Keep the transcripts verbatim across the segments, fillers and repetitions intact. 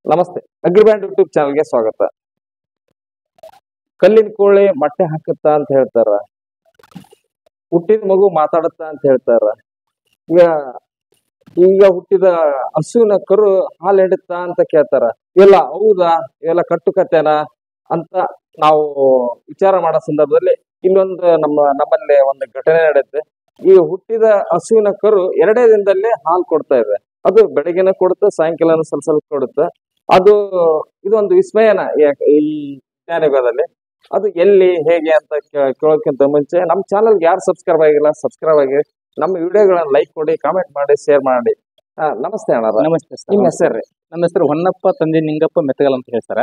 ನಮಸ್ತೆ, ಅಗ್ರಿಬ್ಯಾಂಡ್ ಯೂಟ್ಯೂಬ್ ಚಾನಲ್ಗೆ ಸ್ವಾಗತ. ಕಲ್ಲಿನ ಕೋಳಿ ಮೊಟ್ಟೆ ಹಾಕುತ್ತ ಅಂತ ಹೇಳ್ತಾರ, ಹುಟ್ಟಿದ ಮಗು ಮಾತಾಡುತ್ತಾ ಅಂತ ಹೇಳ್ತಾರ. ಈಗ ಈಗ ಹುಟ್ಟಿದ ಹಸುವಿನ ಕರು ಹಾಲು ಹಿಡುತ್ತಾ ಅಂತ ಕೇಳ್ತಾರ. ಇಲ್ಲ ಹೌದಾ, ಇವೆಲ್ಲ ಕಟ್ಟುಕತೆನಾ ಅಂತ ನಾವು ವಿಚಾರ ಮಾಡೋ ಸಂದರ್ಭದಲ್ಲಿ ಇಲ್ಲೊಂದು ನಮ್ಮ ನಮ್ಮಲ್ಲಿ ಒಂದು ಘಟನೆ ನಡೆಯುತ್ತೆ. ಈ ಹುಟ್ಟಿದ ಹಸುವಿನ ಕರು ಎರಡೇ ದಿನದಲ್ಲಿ ಹಾಲು ಕೊಡ್ತಾ ಇದೆ. ಅದು ಬೆಳಗಿನ ಕೊಡುತ್ತೆ, ಸಾಯಂಕಾಲ ಸ್ವಲ್ಪ ಸ್ವಲ್ಪ ಕೊಡುತ್ತೆ. ಅದು ಇದೊಂದು ವಿಸ್ಮಯನ ಈ ಜ್ಞಾನಯುಗದಲ್ಲಿ. ಅದು ಎಲ್ಲಿ ಹೇಗೆ ಅಂತ ಕೇಳೋಕ್ಕಿಂತ ಮುಂಚೆ ನಮ್ಮ ಚಾನಲ್ಗೆ ಯಾರು ಸಬ್ಸ್ಕ್ರೈಬ್ ಆಗಿಲ್ಲ ಸಬ್ಸ್ಕ್ರೈಬ್ ಆಗಿ, ನಮ್ಮ ವಿಡಿಯೋಗಳನ್ನ ಲೈಕ್ ಕೊಡಿ, ಕಾಮೆಂಟ್ ಮಾಡಿ, ಶೇರ್ ಮಾಡಿ. ಹಾ ನಮಸ್ತೆ ಅಣ್ಣ. ನಮಸ್ತೆ ಸರ್. ನಿಮ್ಮ ಹೆಸರು? ನಮ್ಮ ಹೆಸರು ಹೊನ್ನಪ್ಪ, ತಂದೆ ನಿಂಗಪ್ಪ ಮೆತ್ತಗಲ್ ಅಂತ ಹೇಳ್ತಾರ.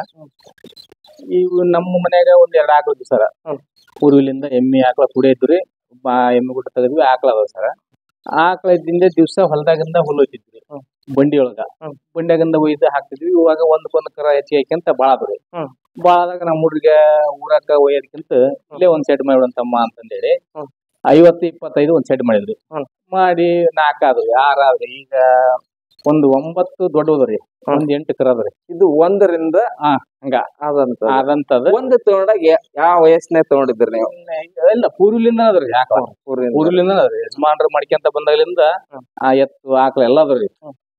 ಇವು ನಮ್ಮ ಮನ್ಯಾಗ ಒಂದ್ ಎರಡು ಆಕಳ ಸರ. ಪೂರ್ವಿಲಿಂದ ಎಮ್ಮೆ ಆಕಳ ಕುಡಿ ಇದ್ರಿ, ಎಮ್ಮೆ ಗುಡ್ಡ ತೆಗೆದ್ವಿ, ಆಕಳ ಅದಾವ ಸರ. ಆಕಳ ಇದ್ದಿಂದ ದಿವ್ಸ ಹೊಲದಾಗಿಂದ ಹುಲ್ಲು ಹೋಯ್ತಿದ್ವಿ ಬಂಡಿ ಒಳಗ. ಬಂಡ್ಯಾಗಿಂದ ಒಯ್ದು ಹಾಕ್ತಿದ್ವಿ. ಇವಾಗ ಒಂದಕ್ಕೊಂದ್ ಕರ ಹೆಚ್ಚಿಗೆ ಹಾಕ್ಯಂತ ಬಾಳ ಅದ್ರಿ. ಬಾಳದಾಗ ನಮ್ಮ ಹುಡ್ರಿಗೆ ಊರಾಕ ಒಯ್ಯೋದಕ್ಕಿಂತ ಇಲ್ಲೇ ಒಂದ್ ಸೆಡ್ ಮಾಡಿಬಿಡಂತಮ್ಮ ಅಂತಂದೇಳಿ ಐವತ್ತು ಇಪ್ಪತ್ತೈದು ಒಂದ್ ಸೆಡ್ ಮಾಡಿದ್ರಿ. ಮಾಡಿ ನಾಲ್ಕಾದ್ರಿ, ಆರಾದ್ರಿ, ಈಗ ಒಂದು ಒಂಬತ್ತು ದೊಡ್ಡದ್ರಿ, ಒಂದ್ ಎಂಟು ಕರ ಅದ್ರಿ. ಇದು ಒಂದರಿಂದ ಹಾ ಹಂಗ ಆದಂತ ಅದಂತದ. ಒಂದು ತಗೊಂಡಾಗ ಯಾವ ವಯಸ್ಸಿನಾಗ ತಗೊಂಡಿದ್ರಿ ನೀವು? ಇಲ್ಲ ಪೂರ್ವಿಲಿಂದ ಅದ್ರಿ. ಯಾಕ ಪೂರ್ವಿಲಿಂದ ಅದ್ರಿ, ಯಜಮಾನ್ರು ಮಾಡ್ಕೊಂತ ಬಂದಾಗಲಿಂದ ಆ ಎತ್ತು ಆಕಳ ಎಲ್ಲ ಅದ್ರಿ.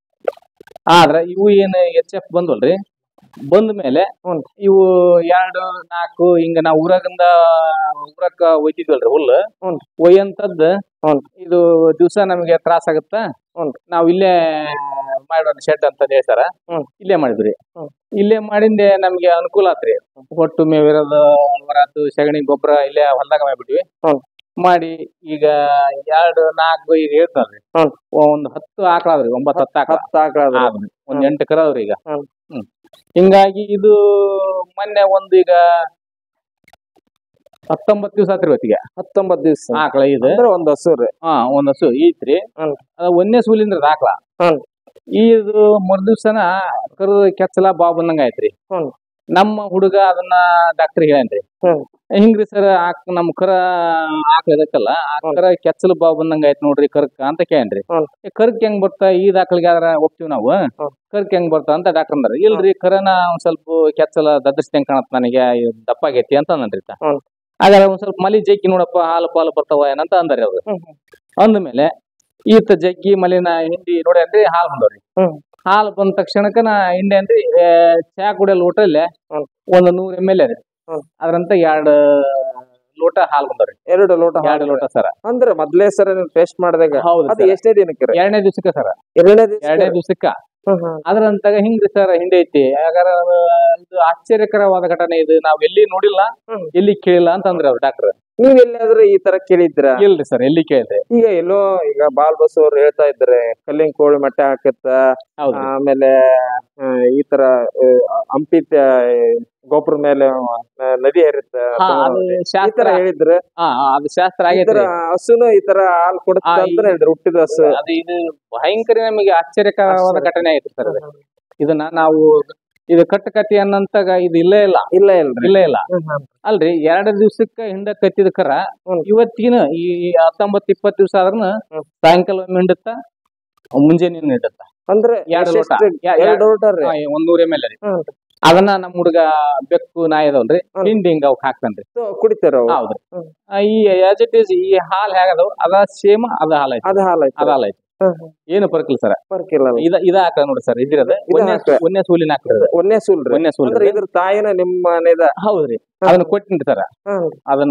ಆದ್ರ ಇವು ಏನ್ ಎಚ್ ಎಫ್ ಬಂದ್ವಲ್ರಿ, ಬಂದ ಮೇಲೆ ಇವು ಎರಡು ನಾಲ್ಕು ಹಿಂಗ ನಾವ್ ಊರಾಗಿಂದ ಊರಕ್ಕ ಒಯ್ತಿದ್ವಲ್ರಿ ಹುಲ್ಲು. ಒಯ್ಯಂತದ್ ಇದು ದಿವ್ಸ ನಮಗೆ ತ್ರಾಸ ಆಗತ್ತ, ನಾವ್ ಇಲ್ಲೇ ಮಾಡೋಣ ಶೆಡ್ ಅಂತ ಹೇಳ್ತಾರ. ಇಲ್ಲೇ ಮಾಡಿದ್ರಿ. ಇಲ್ಲೇ ಮಾಡಿಂದೆ ನಮ್ಗೆ ಅನುಕೂಲ ಆತ್ರಿ. ಒಟ್ಟು ಮೇವಿರೋದು ಹೊರತು ಸಗಣಿ ಗೊಬ್ಬರ ಇಲ್ಲೇ ಹೊಲ್ದಾಗ ಮಾಡ್ಬಿಟ್ವಿ. ಮಾಡಿ ಈಗ ಎರಡು ನಾಲ್ಕು ಈಗ ಹೇಳ್ತಾರ್ರಿ, ಒಂದ್ ಹತ್ತು ಆಕಳ ಆದ್ರಿ, ಒಂಬತ್ತು ಹತ್ತು ಆಕಳ ಹತ್ತು ಆಕಳ ಆದ್ರಿ, ಒಂದ್ ಎಂಟು ಕರ ಅವ್ರಿ ಈಗ. ಹ್ಮ್ ಹಿಂಗಾಗಿ ಇದು ಮೊನ್ನೆ ಒಂದು ಈಗ ಹತ್ತೊಂಬತ್ತು ದಿವ್ಸ ಆತ್ರಿ ಇವತ್ತಿಗೆ. ಹತ್ತೊಂಬತ್ತು ದಿವ್ಸ ಆಕಳ ಇದೆ, ಒಂದ್ ಹಸು ರೀ. ಹಾ ಒಂದ್ ಹಸು ಐತ್ರಿ. ಅದ ಒಂದೇ ಸೂಲಿಂದ್ರಿ ಆಕಳ. ಇದು ಮರ್ ದಿವ್ಸನ ಕರು ಕೆಚ್ಚಲ ಬಾ ಬಂದಂಗ ಆಯ್ತ್ರಿ. ನಮ್ಮ ಹುಡುಗ ಅದನ್ನ ಡಾಕ್ಟರ್ ಹೇಳೇನ್ರಿ, ಹಿಂಗ್ರಿ ಸರ್ ಆಕ್ ನಮ್ ಕರ ಆಕಳ ಇದಕ್ಕಲ್ಲ, ಆ ಕರ ಕೆಚ್ಚಲ ಬಾ ಬಂದಂಗ ಆಯ್ತು ನೋಡ್ರಿ ಕರ್ಕ ಅಂತ ಕೇಳೇನ್ರಿ. ಕರ್ಕ್ ಹೆಂಗ್ ಬರ್ತಾ ಈದ್ ಆಕಳಿಗೆ ಆದ್ರ ಹೋಗ್ತಿವಿ ನಾವು, ಕರ್ಕ್ ಹೆಂಗ್ ಬರ್ತಾ ಅಂತ ಡಾಕ್ಟರ್ ಅಂದ್ರ. ಇಲ್ರಿ ಕರನ ಒಂದ್ ಸ್ವಲ್ಪ ಕೆಚ್ಚಲ ದದರ್ಸ್ದಂಗ್ ಕಾಣತ್ ನನಗೆ, ದಪ್ಪ ಆಗೈತಿ ಅಂತ ಅಂದ್ರಿ. ಹಾಗಾದ್ರೆ ಒಂದ್ ಸ್ವಲ್ಪ ಮಲಿ ಜಗ್ಗಿ ನೋಡಪ್ಪ, ಹಾಲು ಪಾಲು ಬರ್ತಾವ ಏನಂತ ಅಂದಾರಿ ಅವ್ರು. ಅಂದ್ಮೇಲೆ ಈತ ಜಗ್ಗಿ ಮಲಿನ ಹಿಂಡಿ ನೋಡ್ಯಾನ್ರಿ, ಹಾಲು ಬಂದವ್ರಿ. ಹಾಲು ಬಂದ ತಕ್ಷಣಕ್ಕ ನಾ ಹಿಂಡಿ ಅನ್ರಿ, ಚಾ ಕುಡಿಯೋ ಲೋಟಲ್ಲೇ ಒಂದ್ ನೂರ್ ಎಮ್ ಎಲ್ ರೀ, ಅದ್ರಂತ ಎರಡ್ ಲೋಟ ಹಾಲು ಬಂದವ್ರಿ. ಎರಡು ಲೋಟ ಎರಡು ಲೋಟ ಸರ. ಅಂದ್ರೆ ಮೊದ್ಲೇ ಸರ ನೀವು ಟೇಸ್ಟ್ ಮಾಡಿದಾಗ ಹೌದು. ಎಷ್ಟೇ ದಿನಕ್ಕೆ? ಎರಡನೇ ದಿವ್ಸಕ್ಕ ಸರ. ಎರಡನೇ ಎರಡನೇ ದಿವ್ಸಕ್ಕ ಅದ್ರಂತಾಗ ಹಿಂಗ್ರಿ ಸರ್ ಹಿಂಡಿ ಐತಿ. ಹಾಗಾರ ಇದು ಆಶ್ಚರ್ಯಕರವಾದ ಘಟನೆ, ಇದು ನಾವ್ ಎಲ್ಲಿ ನೋಡಿಲ್ಲ, ಎಲ್ಲಿ ಕೇಳಿಲ್ಲ ಅಂತ ಅಂದ್ರಿ ಅವ್ರು ಡಾಕ್ಟರ್. ನೀವ್ ಎಲ್ಲಾದ್ರೂ ಈ ತರ ಕೇಳಿದ್ರ? ಇಲ್ರಿ ಸರ್, ಎಲ್ಲಿ ಕೇಳಿದ್ರಿ. ಈಗ ಎಲ್ಲೋ ಈಗ ಬಾಲ್ ಬಸ್ ಅವ್ರು ಹೇಳ್ತಾ ಇದ್ರೆ ಕಲ್ಲಿನ ಕೋಳಿ ಮೊಟ್ಟೆ ಹಾಕತ್ತ, ಆಮೇಲೆ ಈ ತರ ಹಂಪಿ ಗೋಪುರ ಮೇಲೆ ನದಿ ಹರಿತ್ತ ಶಾಸ್ತ್ರ ಹೇಳಿದ್ರ. ಅದು ಶಾಸ್ತ್ರ ಆಗೈತ್ರಿ. ಹಸುನು ಈ ತರ ಹಾಲು ಕೊಡುತ್ತ ಅಂತ ಹೇಳಿದ್ರು, ಹುಟ್ಟಿದ ಹಸು. ಅದು ಇದು ಭಯಂಕರ ನಮಗೆ ಆಶ್ಚರ್ಯಕರವಾದ ಘಟನೆ ಐತ್ರಿ ಸರ್. ಇದನ್ನ ನಾವು ಇದು ಕಟ್ಟ ಕತ್ತಿ ಅನ್ನಂತಾಗ ಇದು ಇಲ್ಲೇ ಇಲ್ಲ ಇಲ್ಲ ಇಲ್ಲ ಇಲ್ಲ ಇಲ್ಲ ಅಲ್ರಿ. ಎರಡು ದಿವ್ಸಕ್ಕ ಹಿಂದ ಕತ್ತಿದ ಕರ ಇವತ್ತಿನ ಈ ಹತ್ತೊಂಬತ್ ಇಪ್ಪತ್ ದಿವ್ಸ ಆದ್ರನ ಸಾಯಂಕಾಲ ಒಮ್ಮೆ ಹಿಂಡುತ್ತ, ಮುಂಜಾನೆ ಹಿಂಡುತ್ತ. ಅಂದ್ರೆ ಎರಡು ಲೋಟ ಒಂದ್ ನೂರ್ ಎಮ್ ಎಲ್ ರೀ. ಅದನ್ನ ನಮ್ ಹುಡುಗ ಬೆಕ್ಕು ನಾಯಿ ಅದಾವಲ್ರಿ, ಹಿಂಡಿ ಹಿಂಗ ಅವಕ್ ಹಾಕ್ತಾನ್ರಿ, ಕುಡಿತಾರ. ಹೌದ್ರಿ. ಈ ಆಸ್ ಇಟ್ ಈಸ್ ಈ ಹಾಲ್ ಹೇಗದವ್ ಅದ ಸೇಮ್ ಅದ ಹಾಲ್ ಐತಿ, ಅದ ಹಾಲ್ ಐತಿ, ಅದ ಹಾಲ್ ಐತಿ. ಏನು ಪರ್ಕಿಲ್ಲ ಸರ, ಪರ್ಕಿಲ್ಲ. ಇದ ಇದ ಹಾಕ ನೋಡಿ ಸರ್, ಇದ್ರದ ಒಂದೇ ಸೂಲಿನ ಹಾಕ್ತದ. ಒಂದೇ ಸೂಲ್ ಒಂದೇ ಸೂಲ್ ಇದ್ರ ತಾಯಿನ ನಿಮ್ಮ ಮನೆದ? ಹೌದ್ರಿ. ಅದನ್ನ ಕೊಟ್ಟಿನ್ರಿ ಸರ. ಅದನ್ನ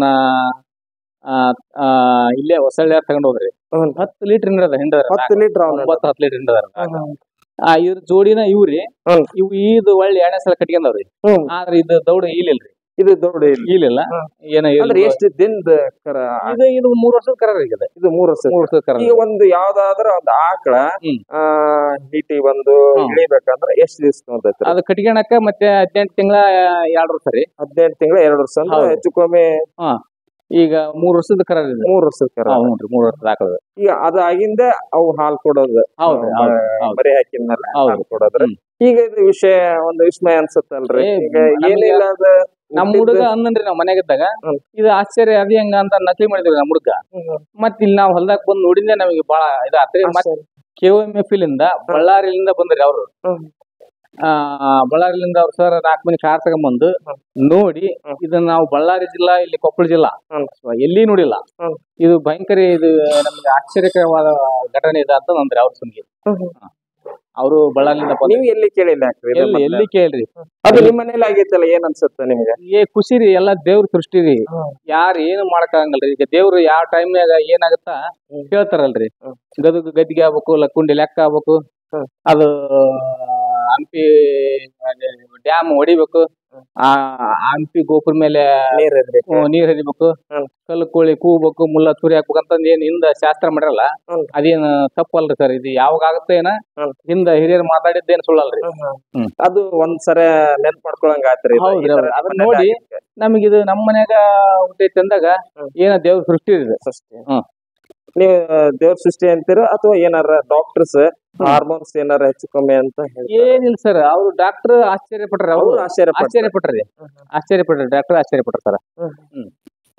ಇಲ್ಲೇ ಹೊಸಳ್ಳಿ ತಗೊಂಡ್ ಹೋದ್ರಿ. ಹತ್ತು ಲೀಟರ್ ಹಿಂಡದ ಹಿಂಡದ ಹತ್ತು ಲೀಟರ್ ಒಂಬತ್ತು ಹತ್ತು ಲೀಟರ್ ಹಿಂಡದ. ಆ ಇದ್ರ ಜೋಡಿನ ಇವ್ರಿ, ಇವು ಇದು ಒಳ್ಳೆ ಎರಡನೇ ಸಲ ಕಟ್ಕೊಂಡವ್ರಿ. ಆದ್ರೆ ಇದು ದೌಡ ಇಲ್ಲಿಲ್ರಿ, ಇದು ದೌಡ ಇಲ್ಲಿಲ್ಲ. ಏನ ಎಷ್ಟು ದಿನದ ಕರ ಇದು? ಇದು ಮೂರ್ ವರ್ಷದ ಕರ ಈಗ. ಇದು ಮೂರ್ ವರ್ಷ ಮೂರ್ ವರ್ಷದ ಕರ. ಈಗ ಒಂದು ಯಾವ್ದಾದ್ರ ಒಂದು ಆಕಳ ಆ ಹೀಟಿ ಬಂದು ಇಳಿಬೇಕಂದ್ರ ಎಷ್ಟ್ ದಿವಸ ತಗೊಂತೈತಿ ಅದು ಕಟ್ಕೊಳಕ? ಮತ್ತೆ ಹದಿನೆಂಟು ತಿಂಗಳ ಎರಡ್ ವರ್ಷ ರೀ. ಹದಿನೆಂಟು ತಿಂಗಳ ಎರಡ್ ವರ್ಷ ಅಂದ್ರೆ ಹೆಚ್ಚು ಕಮ್ಮಿ. ಹಾ ಈಗ ಮೂರ್ ವರ್ಷದ ಕರ, ಮೂರ್ ವರ್ಷದ ಕರ. ಹೌದ್ರಿ, ಮೂರ್ ವರ್ಷದ ಆಕಳ. ಈಗ ಅದಾಗಿಂದ ಅವು ಹಾಲು ಕೊಡೋದು. ಹೌದ್ರಿ, ಮರಿ ಹಾಕಿದ್ಮೇಲೆ ಹಾಲು ಕೊಡೋದ್ರಿ. ಈಗ ಇದು ವಿಷಯ ಒಂದು ವಿಸ್ಮಯ ಅನ್ಸತ್ತಲ್ರಿ. ಈಗ ಏನಿಲ್ಲ ಅದ ನಮ್ ಹುಡುಗ ಅಂದನ್ರಿ, ನಾವ್ ಮನೆಗಿದ್ದಾಗ ಇದು ಆಶ್ಚರ್ಯ ಅದ ಹೆಂಗ ಅಂತ ನಕಲಿ ಮಾಡಿದ್ವಿ ನಮ್ ಹುಡುಗ. ಮತ್ ಇಲ್ಲಿ ನಾವ್ ಹೊಲ್ದಾಗ ಬಂದ್ ನೋಡಿದ್ದೆ ನಮಗೆ ಬಾಳ ಇದಾತ್ರಿ. ಮತ್ ಕೆ ಎಂ ಎಫ್ ಇಲ್ಲಿಂದ ಬಳ್ಳಾರಿಲಿಂದ ಬಂದ್ರಿ ಅವ್ರು. ಆ ಬಳ್ಳಾರಿಲಿಂದ ಅವ್ರ ಸರ್ ನಾಲ್ಕು ಮಂದಿ ಕಾರ್ ತಗೊಂಡ್ಬಂದು ನೋಡಿ ಇದನ್ನ ನಾವು ಬಳ್ಳಾರಿ ಜಿಲ್ಲಾ ಇಲ್ಲಿ ಕೊಪ್ಪಳ ಜಿಲ್ಲಾ ಎಲ್ಲಿ ನೋಡಿಲ್ಲ. ಇದು ಭಯಂಕರ ಇದು ನಮ್ಗೆ ಆಶ್ಚರ್ಯಕರವಾದ ಘಟನೆ ಇದೆ ಅಂತ ಅಂದ್ರೆ ಅವ್ರ ಸುಮ್ಗೆ ಅವರು ಬಳ್ಳಾರಿಯಿಂದ ನೀವು ಎಲ್ಲಿ ಕೇಳಿಲ್ಲ ಎಲ್ಲಿ ಎಲ್ಲಿ ಕೇಳ್ರಿ. ಅದು ನಿಮ್ಮ ಮನೇಲಿ ಆಗೈತಲ್ಲ, ಏನ್ ಅನ್ಸುತ್ತೆ ನಿಮ್ಗೆ? ಏ ಖುಷಿ ರೀ, ಎಲ್ಲಾ ದೇವ್ರ ಸೃಷ್ಟಿ ರೀ, ಯಾರು ಏನು ಮಾಡಕ್ಕಾಗಲ್ರಿ. ಈಗ ದೇವ್ರು ಯಾವ ಟೈಮ್ನಾಗ ಏನಾಗತ್ತ ಹೇಳ್ತಾರಲ್ರಿ, ಗದಗ ಗದ್ದಿಗೆ ಆಗ್ಬೇಕು, ಲಕ್ಕುಂಡಿ ಲೆಕ್ಕ ಆಗ್ಬೇಕು, ಅದು ಹಂಪಿ ಡ್ಯಾಮ್ ಹೊಡಿಬೇಕು, ಆ ಹಂಪಿ ಗೋಪುರ ಮೇಲೆ ನೀರ್ ಹರಿಬೇಕು, ಕಲ್ಲು ಕೋಳಿ ಕೂಬೇಕು, ಮುಲ್ಲ ತುರಿ ಹಾಕ್ಬೇಕು ಅಂತಂದ್ ಏನ್ ಹಿಂದ ಶಾಸ್ತ್ರ ಮಾಡಿರಲ್ಲ, ಅದೇನ್ ತಪ್ಪಲ್ರಿ ಸರ್. ಇದು ಯಾವಾಗ ಆಗುತ್ತೆ ಏನ ಹಿಂದ ಹಿರಿಯರು ಮಾತಾಡಿದ್ದೇನ್ ಸುಳ್ಳಲ್ರಿ. ಅದು ಒಂದ್ಸರ ನೆನ್ಪ್ ಮಾಡ್ಕೊಳಂಗ ಆತ್ರಿ. ಹೌದ್ರಿ, ಅದನ್ನ ನೋಡಿ ನಮಗಿದು ನಮ್ಮ ಮನ್ಯಾಗ ಹುಟ್ಟೈತಿ ಅಂದಾಗ ಏನ ದೇವ್ರ ಸೃಷ್ಟಿ ಇದೆ. ಹ್ಮ್ ನೀವು ದೇವ್ರ ಸೃಷ್ಟಿ ಅಂತೀರ ಅಥವಾ ಏನಾರ ಡಾಕ್ಟರ್ಸ್ ಹಾರ್ಮೋನ್ಸ್ ಏನಾರ ಹೆಚ್ಚು ಕಮ್ಮಿ ಅಂತ? ಏನಿಲ್ಲ ಸರ್, ಅವ್ರು ಡಾಕ್ಟರ್ ಆಶ್ಚರ್ಯ ಪಟ್ರ, ಅವ್ರು ಆಶ್ಚರ್ಯ ಆಶ್ಚರ್ಯ ಪಟ್ರಿ ಆಶ್ಚರ್ಯ ಪಟ್ರಿ ಡಾಕ್ಟರ್ ಆಶ್ಚರ್ಯ ಪಟ್ರ ಸರ್. ಹ್ಮ್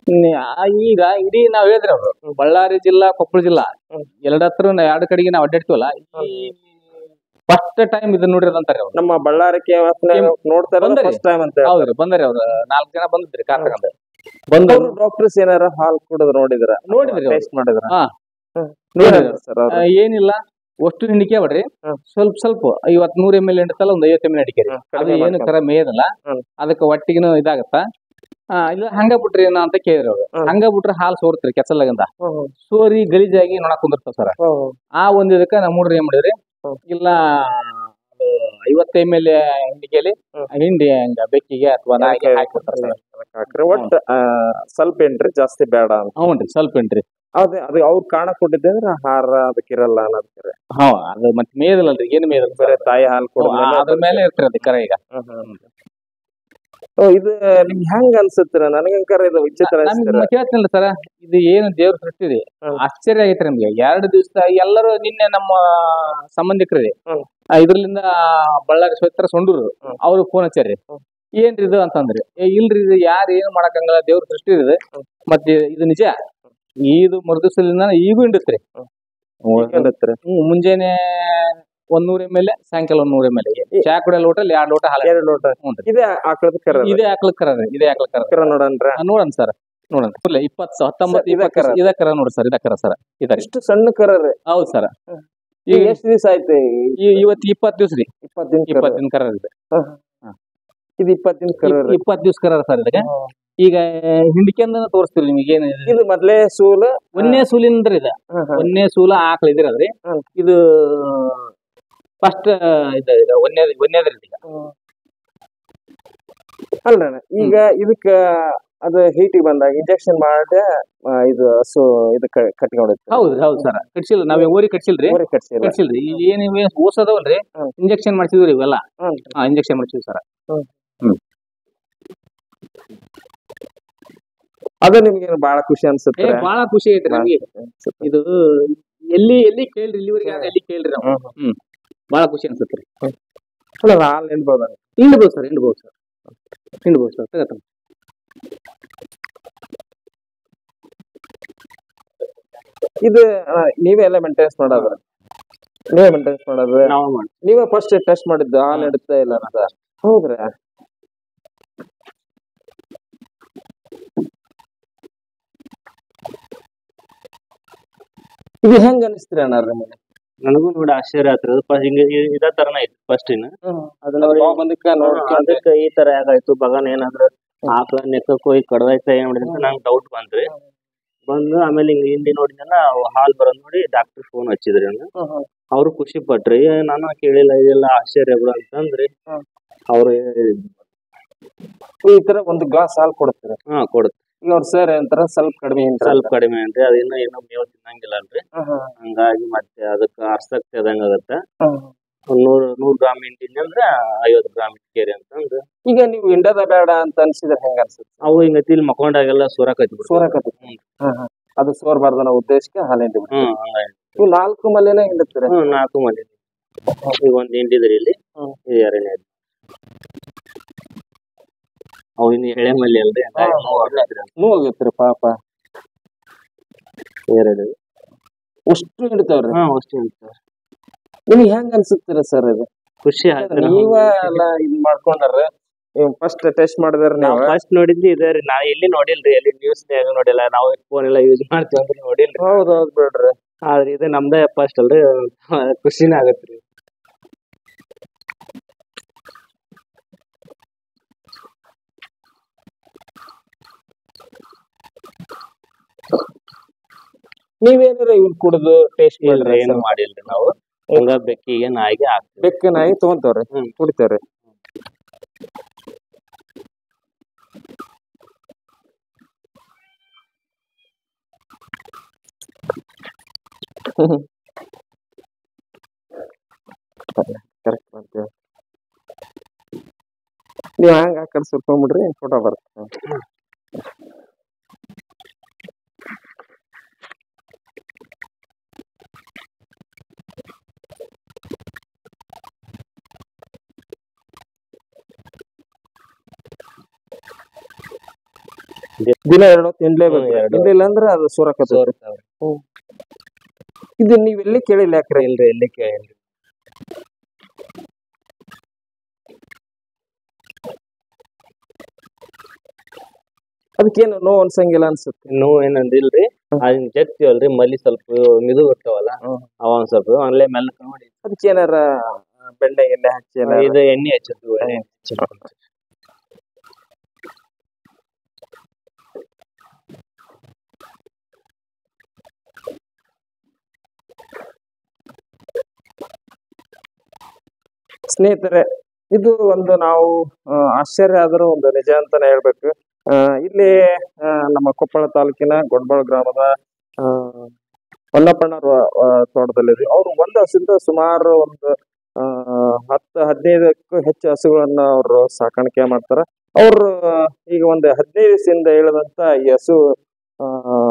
ಈಗ ಇಡೀ ನಾವ್ ಹೇಳಿದ್ರೆ ಅವ್ರು ಬಳ್ಳಾರಿ ಜಿಲ್ಲಾ ಕೊಪ್ಪಳ ಜಿಲ್ಲಾ ಎರಡ ಹತ್ರ ಎರಡು ಕಡೆಗೆ ನಾವ್ ಅಡ್ಡಾಡ್ತೀವಲ್ಲ, ಈ ಫಸ್ಟ್ ಟೈಮ್ ಇದನ್ನ ನೋಡಿರೋದಂತಾರೆ ಅವ್ರು. ನಮ್ಮ ಬಳ್ಳಾರಿಕೆ ನೋಡ್ತಾರೆ ಫಸ್ಟ್ ಟೈಮ್ ಅಂತ. ಹೌದ್ರಿ, ಬಂದ್ರಿ ಅವ್ರು ನಾಲ್ಕು ಜನ ಬಂದಿದ್ರಿ ಕಾರ್ ತಗೊಂಡ್ ಬಂದ. ಡಾಕ್ಟರ್ಸ್ ಏನಾರ ಹಾಲ್ ಕುಡಿದ್ ನೋಡಿದ್ರ? ನೋಡಿದ್ರಿ, ಟೆಸ್ಟ್ ಮಾಡಿದ್ರ? ಹಾ ನೋಡಿದ್ರ. ಏನಿಲ್ಲ, ಅಷ್ಟು ಹಿಂಡಿಕೆ ಬಿಡ್ರಿ, ಸ್ವಲ್ಪ ಸ್ವಲ್ಪ ಐವತ್ ನೂರ್ ಎಮ್ ಎಲ್ ಹಿಡಿತಲ್ಲ, ಒಂದ್ ಐವತ್ ಎಮ್ ಎಲ್ ಅಡಿಕೆ ಅದು ಏನು ಕರ ಮೇಯದಲ್ಲ, ಅದಕ್ಕೆ ಒಟ್ಟಿಗಿನ ಇದಾಗತ್ತ. ಆ ಇಲ್ಲ ಹಂಗ ಬಿಟ್ರಿ ಏನೋ ಅಂತ ಕೇಳಿದ್ರು ಅವ್ರು. ಹಂಗ ಬಿಟ್ರೆ ಹಾಲ್ ಸೋರ್ತ್ರಿ ಕೆಸಲ್ಲಾಗಿಂದ ಸೋರಿ ಗಲೀಜಾಗಿ ನೋಡಕ್ ಕುಂದಿರ್ತಾವ ಸರ್. ಆ ಒಂದ್ ಇದಕ್ಕ ನಮ್ ಮೂಡ್ರಿ ಏನ್ ಮಾಡಿದ್ರಿ, ಇಲ್ಲ ಐವತ್ತು ಎಮ್ ಎಲ್ ಹಿಂಡಿಕೆಲಿ ಹಿಂಡಿ ಹಂಗ ಬೆಕ್ಕಿಗೆ ಅಥವಾ ನಾಯಿಗೆ ಹಾಕಿರ್ತಾರ. ಒಟ್ಟ ಸ್ವಲ್ಪ ಏನ್ರಿ, ಜಾಸ್ತಿ ಬೇಡ ಅಂತ? ಹ್ಞೂನ್ರಿ, ಸ್ವಲ್ಪ ಏನ್ರಿ. ಅದೇ ಅದು ಅವ್ರು ಕಾಣ ಕೊಟ್ಟಿದ್ದೆ ಅಂದ್ರೆ ಆಹಾರ ಅದಕ್ಕಿರಲ್ಲ ಅನ್ನೋದಕ್ಕೆ. ಹಾ, ಅದು ಮತ್ತೆ ಮೇದಲ್ರಿ, ಏನು ಮೇದಲ್, ಬರೀ ತಾಯಿ ಹಾಲು ಕೊಡ ಅದ್ರ ಮೇಲೆ ಇರ್ತಿರತ್ತೆ ಕರ. ಈಗ ಇದು ನಿಮ್ಗೆ ಹೆಂಗ್ ಅನ್ಸುತ್ತೀರ? ನನಗಂಕರ ಇದು ವಿಚಿತ್ರ ಕೇಳ್ತಿಲ್ಲ ಸರ. ಇದು ಏನು ದೇವ್ರ ಸೃಷ್ಟಿ ರೀ, ಆಶ್ಚರ್ಯ ಆಗೈತ್ರಿ ನಮ್ಗೆ. ಎರಡು ದಿವಸ ಎಲ್ಲರೂ ನಿನ್ನೆ ನಮ್ಮ ಸಂಬಂಧಿಕರಿ ಇದ್ರಲಿಂದ ಬಳ್ಳಾರಿ ಸ್ವತ್ರ ಸೊಂಡೂರು ಅವ್ರು ಫೋನ್ ಹಚ್ಚಾರಿ, ಏನ್ರಿ ಇದು ಅಂತಂದ್ರಿ. ಇಲ್ರಿ, ಇದು ಯಾರು ಏನು ಮಾಡಕ್ಕಂಗಲ್ಲ, ದೇವ್ರ ಸೃಷ್ಟಿ ಇದೆ, ಮತ್ತೆ ಇದು ನಿಜ. ಇದು ಮರುದಿವಸಲಿಂದ ಈಗೂ ಹಿಂಡತ್ರಿ. ಹ್ಮ್ ಮುಂಜಾನೆ ಒಂದ್ ನೂರ್ ಎಮ್ ಎಲ್, ಸಾಯಂಕಾಲ ಒಂದ್ ನೂರ್ ಎಮ್ ಎಲ್. ಚಾ ಕುಡಿಯೋ ಲೋಟಲ್ಲಿ ಎರಡ್ ಲೋಟ ಹಾಲು, ಎರಡು ಲೋಟ. ಇದೇ ಆಕಳದ ಕರ, ಇದೇ ಆಕಳ ಕರ ರೀ, ಇದೇ ಆಕಳ ಕರ. ನೋಡನ್ರ ನೋಡನ್ ಸರ್, ನೋಡನ್ ಫುಲ್ ಇಪ್ಪತ್ತು ಹತ್ತೊಂಬತ್ತು ಇಪ್ಪತ್ತು ಇದ ಕರ ನೋಡ್ರಿ ಸರ್. ಇದ ಕರ ಸರ್, ಇದ ಇಷ್ಟು ಸಣ್ಣ ಕರ ರೀ. ಹೌದು ಸರ್. ಈಗ ಎಷ್ಟ್ ದಿವಸ ಆಯ್ತು? ಇವತ್ತು ಇಪ್ಪತ್ತು ದಿವ್ಸ ರೀ. ಇಪ್ಪತ್ತು ದಿನ ಇಪ್ಪತ್ತು ದಿನ ಕರ ಇದೆ ಇದು. ಇಪ್ಪತ್ತು ದಿನ ಕರ, ಇಪ್ಪತ್ತು ದಿವ್ಸ ಕರ ಸರ್. ಇದಕ್ಕೆ ಈಗ ಹಿಂಡಿಕೆಂದ ತೋರಿಸ್ತೀವಿ ನಿಮಗೆ. ಏನು ಇದು ಮೊದ್ಲೇ ಸೂಲ, ಒಂದೇ ಸೂಲಿಂದ್ರಿ ಇದ, ಒಂದೇ ಸೂಲ ಆಕಳ ಇದಿರದ್ರಿ. ಇದು ಫಸ್ಟ್ ಇದು ಒಂದೇ ಒಂದೇದ್ರಿ. ಈಗ ಅಲ್ಲ ಈಗ ಇದಕ್ಕ ಅದು ಹೀಟಿಗೆ ಬಂದಾಗ ಇಂಜೆಕ್ಷನ್ ಮಾಡಿ ಇದು ಹಸು ಇದಕ್ಕೆ ಕಟ್ಕೊಂಡಿತ್ತು. ಹೌದ್ರಿ, ಹೌದು ಸರ್. ಕಟ್ಸಿಲ್ಲ, ನಾವ್ ಓರಿ ಕಟ್ಸಿಲ್ರಿ, ಕಟ್ಸಿಲ್ರಿ. ಏನ್ ಓಸದವಲ್ರಿ, ಇಂಜೆಕ್ಷನ್ ಮಾಡ್ಸಿದ್ರಿ ಇವೆಲ್ಲ. Injection ಮಾಡ್ಸಿದ್ವಿ sir. ಹ್ಮ್ ಅದು ನಿಮ್ಗೆ ಬಹಳ ಖುಷಿ ಅನ್ಸುತ್ತೆ? ಬಹಳ ಖುಷಿ ಐತ್ರಿ ನಮ್ಗೆ. ಇದು ಎಲ್ಲಿ ಎಲ್ಲಿ ಕೇಳ್ರಿ, ಇಲ್ಲಿವರೆಗೆ ಎಲ್ಲಿ ಕೇಳ್ರಿ ನಾವು. ಹ್ಮ್ ಬಹಳ ಖುಷಿ ಅನ್ಸುತ್ರಿ. ಹಾಲು ಹಿಂಡ್ಬೋದ? ಹಿಂಡ್ಬೋದು ಸರ್, ಹಿಂಡ್ಬೋದು ಸರ್, ಹಿಂಡ್ಬೋದು ಸರ್. ತಗತ್ತ ಇದು ನೀವೇ ಎಲ್ಲ ಮೇಂಟೆನೆನ್ಸ್ ಮಾಡೋದ್ರ? ನೀವೇ ಮೇಂಟೆನೆನ್ಸ್ ಮಾಡೋದು? ನೀವೇ ಫಸ್ಟ್ ಟೆಸ್ಟ್ ಮಾಡಿದ್ದು ಹಾಲು ಹಿಡುತ್ತಾ ಇಲ್ಲ ಅಂತ? ಹೌದ್ರಾ? ಇದು ಹೆಂಗ ಅನಿಸ್ತೀರ ಅಣ್ಣ ನಿಮಗೆ? ನನಗೂ ನೋಡಿ ಆಶ್ಚರ್ಯ ಆತ್ರಿ. ಹಿಂಗ ಇದ ತರನ ಐತಿ ಫಸ್ಟ್ ಇನ್ ಅದಕ್ಕ ಈ ತರ ಯಾಕಾಯ್ತು ಬಗನ್ ಏನಾದ್ರು ಆಕಳ ನೆಕ್ಕಕ್ ಹೋಗಿ ಕಡ್ದೈತ ಏನ್ ಮಾಡಿದ್ರೆ ಅಂತ ನಂಗೆ ಡೌಟ್ ಬಂದ್ರಿ. ಬಂದು ಆಮೇಲೆ ಹಿಂಗ ಹಿಂದಿ ನೋಡಿದ್ನ ಹಾಲ್ ಬರೋದ್ ನೋಡಿ ಡಾಕ್ಟರ್ ಫೋನ್ ಹಚ್ಚಿದ್ರಿ. ಅವ್ರು ಖುಷಿ ಪಟ್ರಿ. ನಾನು ಕೇಳಿಲ್ಲ, ಇದೆಲ್ಲ ಆಶ್ಚರ್ಯ ಬಿಡು ಅಂತಂದ್ರಿ. ಅವ್ರು ಈ ತರ ಒಂದು ಗ್ಲಾಸ್ ಹಾಲು ಕೊಡ್ತೀರ? ಹಾ ಕೊಡುತ್ತೆ. ಈಗ ಅವ್ರ ಸರ್ ಅಂತಾರ ಸ್ವಲ್ಪ ಕಡಿಮೆ, ಸ್ವಲ್ಪ ಕಡಿಮೆ ಅನ್ರಿ. ಅದಿನ್ನ ಏನೋ ಮೇವ್ ತಿನ್ನಂಗಿಲ್ಲ ಅಲ್ರಿ. ಹಂಗಾಗಿ ಮತ್ತೆ ಅದಕ್ಕ ಆಸಕ್ತಿ ಆದಂಗ ಆಗತ್ತ. ನೂರ್ ನೂರ್ ಗ್ರಾಮ್ ಹಿಂಡಿನಿ ಅಂದ್ರ ಐವತ್ ಗ್ರಾಮ್ ಕೇರಿ ಅಂತಂದ್ರ. ಈಗ ನೀವು ಹಿಂಡದ ಬೇಡ ಅಂತ ಅನ್ಸಿದ್ರೆ ಹೆಂಗ ಅನ್ಸುತ್ತೆ? ಅವು ಹಿಂಗ ತಿಲ್ ಮಕ್ಕೊಂಡಾಗೆಲ್ಲ ಸೋರಕತ್ತಿ ಬಿಡ್ತಾವ. ಸೋರಕತ್ತಿ ಅದು ಸೋರ್ಬಾರ್ದು ಅನ್ನೋ ಉದ್ದೇಶಕ್ಕೆ ಹಾಲು ಹಿಂಡಿ ಬಿಡ್ತೀವಿ. ಹ್ಮ್ ಹಂಗಾಗಿ ನೀವು ನಾಲ್ಕು ಮಲೆನ ಹಿಂಡುತ್ತೀರ? ಹ್ಮ್ ನಾಲ್ಕು ಮಲೆ. ಈಗ ಒಂದ್ ಹಿಂಡಿದ್ರಿ ಇಲ್ಲಿ, ಇದು ಎರಡನೇ. ಅವು ಇನ್ನು ಎಳೆ ಮಲ್ಲಿ ಅಲ್ರಿ, ನೋವು ಆಗತ್ರಿ ಪಾಪ. ಎರಡು ಅಷ್ಟು ಹಿಡಿತಾವ್ರಿ? ಹಾ ಅಷ್ಟು ಹಿಡಿತಾವ್ರಿ. ನಿಮ್ಗೆ ಹೆಂಗ ಅನ್ಸುತ್ತೀರ ಸರ್ ಇದು? ಖುಷಿ ಆಯ್ತು. ನೀವ ಎಲ್ಲ ಇದ್ ಮಾಡ್ಕೊಂಡಾರ ಫಸ್ಟ್ ಟೆಸ್ಟ್ ಮಾಡಿದಾರ ನಾವು ನೀವು? ಫಸ್ಟ್ ನೋಡಿದ್ವಿ ಇದೇ ರೀ. ನಾ ಎಲ್ಲಿ ನೋಡಿಲ್ರಿ, ಎಲ್ಲಿ ನ್ಯೂಸ್ ನ್ಯಾಗ ನೋಡಿಲ್ಲ. ನಾವು ಫೋನ್ ಎಲ್ಲ ಯೂಸ್ ಮಾಡ್ತೀವಿ ಅಂತ ನೋಡಿಲ್ರಿ. ಹೌದ್ ಹೌದ್ ಬಿಡ್ರಿ. ಆದ್ರೆ ಇದು ನಮ್ದೇ ಫಸ್ಟ್ ಅಲ್ರಿ, ಖುಷಿನೇ ಆಗತ್ರಿ. ನೀವೇನಾರ ಇವ್ನ ಕುಡ್ದು ಟೇಸ್ಟ್ ಇಲ್ರಿ, ಮಾಡ್ರಿ? ಏನು ಮಾಡಿಲ್ರಿ ನಾವು. ಹಂಗ ಬೆಕ್ಕಿಗೆ ನಾಯಿಗೆ ಹಾಕ್ತಿವಿ. ಬೆಕ್ಕ ನಾಯಿ ತಗೊಂತವ್ರಿ, ಹ್ಮ್. ಕುಡಿತೇವ್ರಿ. ಕರೆಕ್ಟ್ ಮಾಡ್ತೇವೆ. ನೀವ್ ಹಂಗ ಆ ಕಡೆ ಸುರ್ಕೊಂಡ್ಬಿಡ್ರಿ, ಫೋಟೋ ಬರುತ್ತೆ. ದಿನ ಎರಡು ತಿನ್ಲೇಬೇಕು, ಹ್ಮ್, ಎರಡು. ತಿನ್ಲಿಲ್ಲ ಅಂದ್ರೆ ಅದು ಸುರಕತ್ತ. ಸೋರ್ತಾವ್ರಿ. ಇದು ನೀವ್ ಎಲ್ಲಿ ಕೇಳಿಲ್ಲ ಯಾಕ್ರಿ? ಇಲ್ರಿ, ಎಲ್ಲಿ ಕೇಳಿಲ್ರಿ. ಅದಕ್ಕೇನು ನೋವು ಅನ್ಸಂಗಿಲ್ಲ ಅನ್ಸುತ್ತೆ? ನೋವು ಏನಂದಿಲ್ರಿ, ಅದನ್ನ ಜಗ್ತೀವಲ್ರಿ, ಮಲ್ಲಿ ಸ್ವಲ್ಪ ಮಿದು ಇರ್ತಾವಲ್ಲ, ಹ್ಮ್. ಅವ ಒಂದ್ ಸ್ವಲ್ಪ ಅಲ್ಲೇ ಮೆಲ್ಲಕ್ ನೋಡಿ ಅದಕ್ಕೇನಾರ ಬೆಣ್ಣೆ ಎಣ್ಣೆ ಹಚ್ಚಿ ಏನಾರ? ಇದು ಎಣ್ಣೆ ಹಚ್ಚತ್ವಿ, ಎಣ್ಣೆ ಹಚ್ಚಿ. ಸ್ನೇಹಿತರೆ, ಇದು ಒಂದು ನಾವು ಆ, ಆಶ್ಚರ್ಯ ಆದ್ರೂ ಒಂದು ನಿಜ ಅಂತಾನೆ ಹೇಳ್ಬೇಕು. ಆ, ಇಲ್ಲಿ ಆ, ನಮ್ಮ ಕೊಪ್ಪಳ ತಾಲೂಕಿನ ಗೊಡ್ಬಾಳ ಗ್ರಾಮದ ಆ, ಹೊನ್ನಪ್ಪಣ್ಣವ್ರ ಆ, ತೋಟದಲ್ಲಿದೆ. ಅವ್ರು ಒಂದು ಹಸುವಿಂದ ಸುಮಾರು ಒಂದು ಆ ಹತ್ತು ಹದಿನೈದಕ್ಕೂ ಹೆಚ್ಚು ಹಸುಗಳನ್ನ ಅವರು ಸಾಕಾಣಿಕೆ ಮಾಡ್ತಾರ. ಅವ್ರು ಈಗ ಒಂದು ಹದಿನೈದು ದಿವಸದಿಂದ ಇಳಿದಂತ ಈ ಹಸು ಆ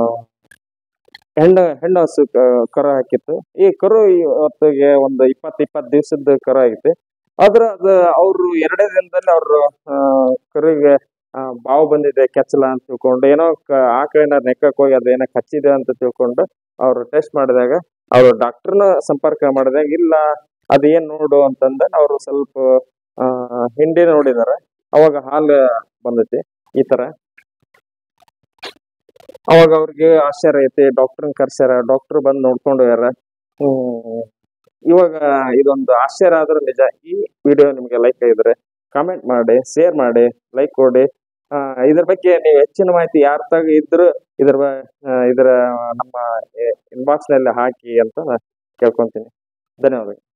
ಹೆಣ್ಣ ಹೆಣ್ಣು ಹಸು ಕ- ಕರು ಹಾಕಿತ್ತು. ಈ ಕರು ಇವತ್ತಿಗೆ ಒಂದು ಇಪ್ಪತ್ ಇಪ್ಪತ್ ದಿವಸದ ಕರು ಆಗೈತಿ. ಆದ್ರ ಅದ ಅವ್ರು ಎರಡೇ ದಿನದಲ್ಲಿ ಅವ್ರು ಆ ಕರುಗೆ ಆ ಬಾವು ಬಂದಿದೆ, ಕೆಚ್ಚಲ ಅಂತ ತಿಳ್ಕೊಂಡು, ಏನೋ ಕ- ಆಕಳಿನ ನೆಕ್ಕಕ್ ಹೋಗಿ ಅದೇನೋ ಕಚ್ಚಿದೆ ಅಂತ ತಿಳ್ಕೊಂಡು ಅವ್ರು ಟೆಸ್ಟ್ ಮಾಡಿದಾಗ, ಅವ್ರು ಡಾಕ್ಟರ್ನ ಸಂಪರ್ಕ ಮಾಡಿದಾಗ ಇಲ್ಲ ಅದೇನ್ ನೋಡು ಅಂತಂದ ಅವ್ರು ಸ್ವಲ್ಪ ಆ ಹಿಂಡಿ ನೋಡಿದಾರ. ಅವಾಗ ಹಾಲು ಬಂದೈತಿ ಈ ತರ. ಅವಾಗ ಅವ್ರಿಗೆ ಆಶ್ಚರ್ಯ ಐತಿ, ಡಾಕ್ಟರ್ನ ಕರ್ಸ್ಯಾರ, ಡಾಕ್ಟರ್ ಬಂದ್ ನೋಡ್ಕೊಂಡು ಹೋಗ್ಯಾರ. ಹ್ಮ್ ಇವಾಗ ಇದೊಂದು ಆಶ್ಚರ್ಯ ಆದ್ರೆ ನಿಜ. ಈ ವಿಡಿಯೋ ನಿಮ್ಗೆ ಲೈಕ್ ಆಗಿದ್ರೆ ಕಾಮೆಂಟ್ ಮಾಡಿ, ಶೇರ್ ಮಾಡಿ, ಲೈಕ್ ಕೊಡಿ. ಆ ಇದ್ರ ಬಗ್ಗೆ ನೀವು ಹೆಚ್ಚಿನ ಮಾಹಿತಿ ಯಾರ ತಾಗ ಇದ್ರು ಇದ್ರ ಬ- ಆ, ಇದ್ರ ನಮ್ಮ ಇನ್ಬಾಕ್ಸ್ ನಲ್ಲಿ ಹಾಕಿ ಅಂತ ನಾ ಕೇಳ್ಕೊಂತೀನಿ. ಧನ್ಯವಾದಗಳು.